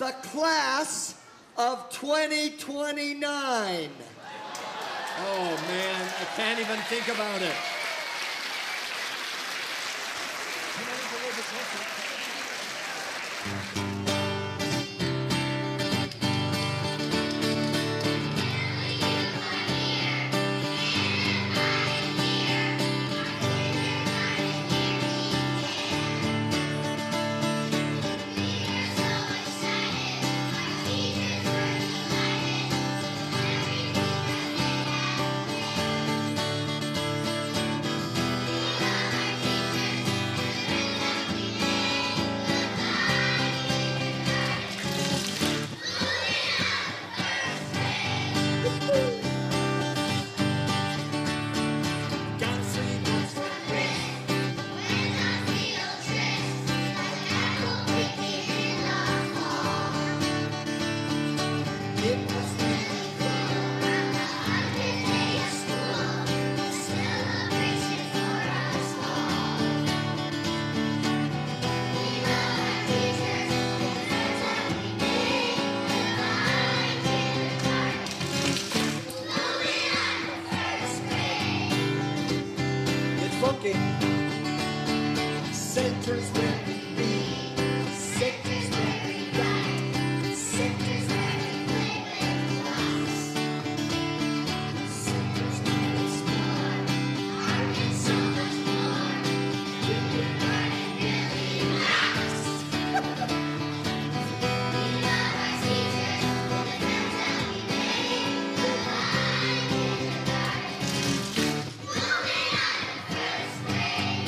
the class of 2029. Oh, man, I can't even think about it. Centers where we be, sectors where we ride, sectors where we play with us, sectors where we explore, art and so much more. You can learn and really last. We love our teachers, the friends that we made, goodbye kindergarten, moving on to first grade.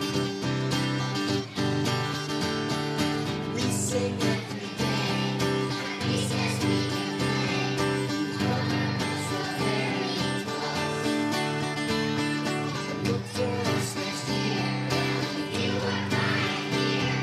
Sing every day, recess we can play, home so very close. The books are all switched here, you were right here,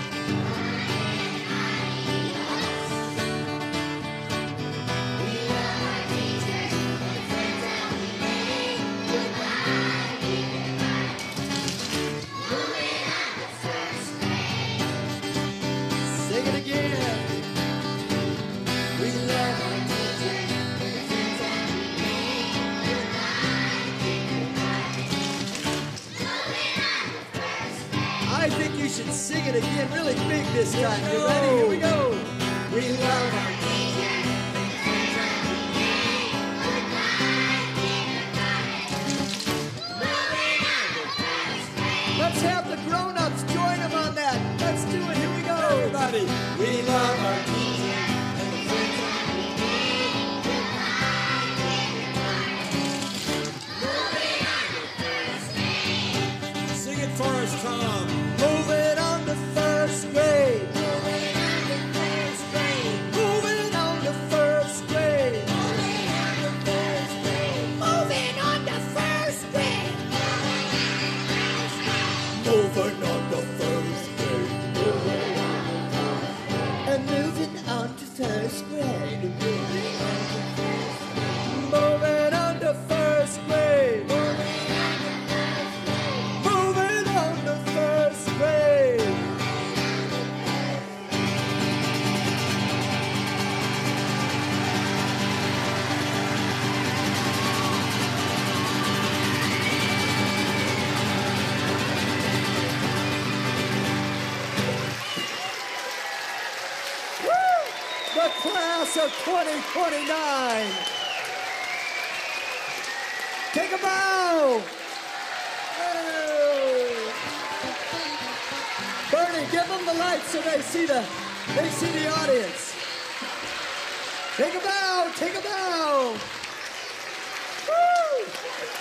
we love our teachers, the friends that we made, goodbye kindergarten, moving on to first grade. Sing it again. We love our teachers, the friends that we made, goodbye kindergarten, moving on to first grade. I think you should sing it again really big this time. You ready? Here we go. We love our teachers, the friends that we made, goodbye kindergarten, moving on to first grade. Let's have the grown-ups join them on that. Let's do it. Here we go. Everybody. We love our teachers and the friends that we made, goodbye kindergarten, moving on to first grade. Sing it for us, Tom. Moving on to first grade. Moving on to first grade. Moving on to first grade. Moving on to first grade. Moving on to first grade. Moving on to first grade. Moving on to first grade. And moving on to first grade. Moving on to first grade. Moving on to first grade. Moving on to first grade. Moving on to first grade. The class of 2029. Take a bow. Hey. Bernie, give them the light so they see the audience. Take a bow. Take a bow. Woo.